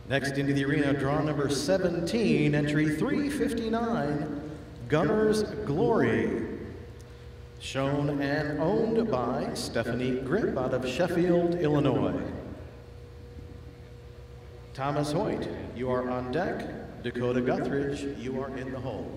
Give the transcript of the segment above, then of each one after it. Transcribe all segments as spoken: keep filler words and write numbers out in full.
Next into the arena, draw number seventeen, entry three fifty-nine, Gunner's Glory. Shown and owned by Stephanie Grip out of Sheffield, Illinois. Thomas Hoyt, you are on deck. Dakota Guthridge, you are in the hole.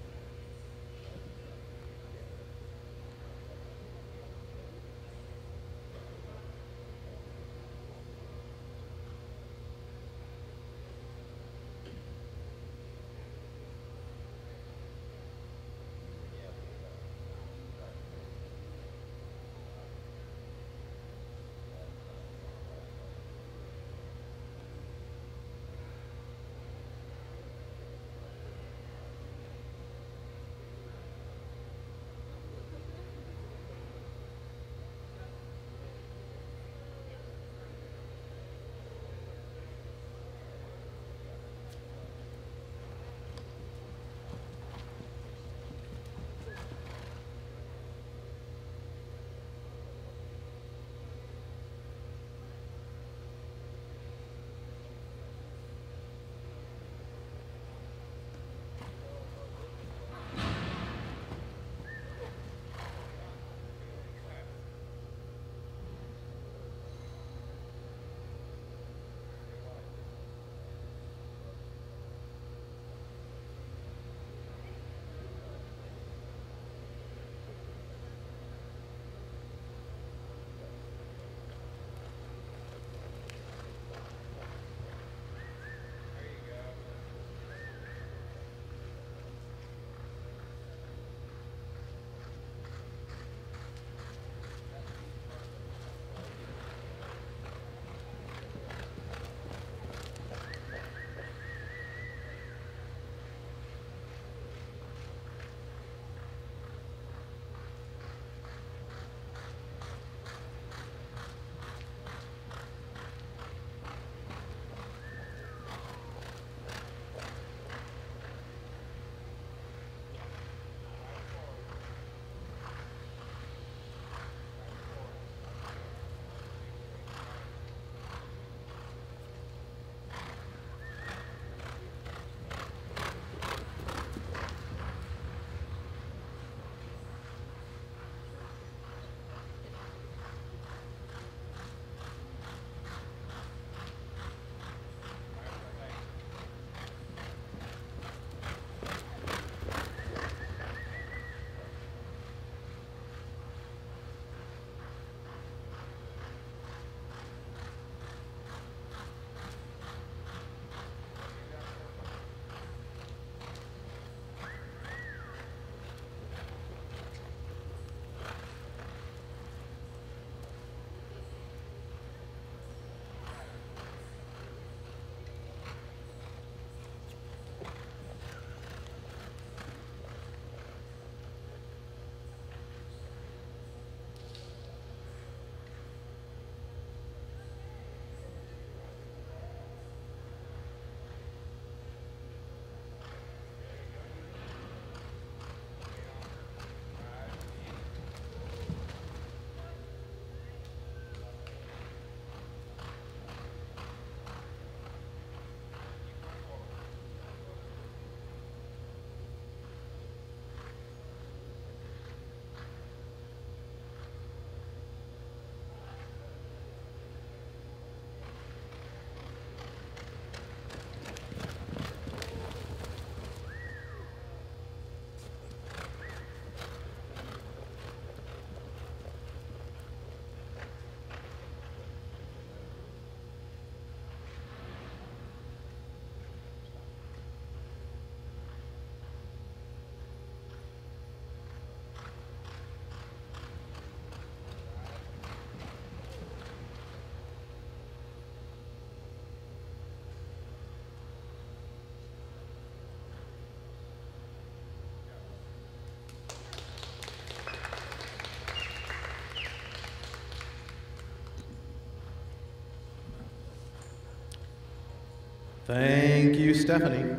Thank you, Stephanie.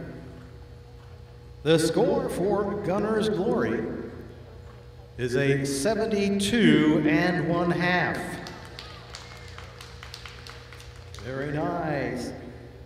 The score for Gunner's Glory is a seventy-two and one half. Very nice.